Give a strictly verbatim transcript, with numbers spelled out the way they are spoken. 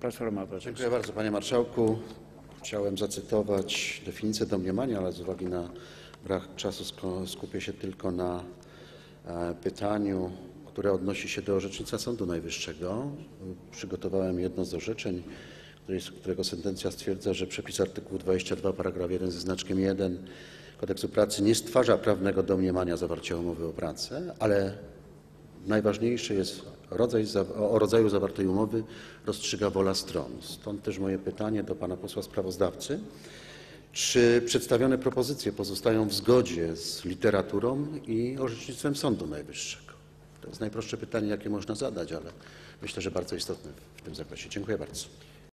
Platforma Obywatelska. Dziękuję bardzo, panie marszałku. Chciałem zacytować definicję domniemania, ale z uwagi na brak czasu skupię się tylko na pytaniu, które odnosi się do orzecznictwa Sądu Najwyższego. Przygotowałem jedno z orzeczeń, którego sentencja stwierdza, że przepis artykułu dwudziestego drugiego paragraf jeden ze znaczkiem jeden Kodeksu pracy nie stwarza prawnego domniemania zawarcia umowy o pracę, ale najważniejsze jest rodzaj, o rodzaju zawartej umowy rozstrzyga wola stron. Stąd też moje pytanie do pana posła sprawozdawcy. Czy przedstawione propozycje pozostają w zgodzie z literaturą i orzecznictwem Sądu Najwyższego? To jest najprostsze pytanie, jakie można zadać, ale myślę, że bardzo istotne w tym zakresie. Dziękuję bardzo.